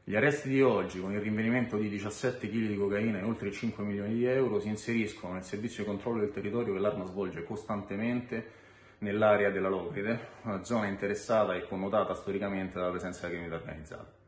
Gli arresti di oggi, con il rinvenimento di 17 kg di cocaina e oltre 5 milioni di euro, si inseriscono nel servizio di controllo del territorio che l'Arma svolge costantemente nell'area della Locride, una zona interessata e connotata storicamente dalla presenza della criminalità organizzata.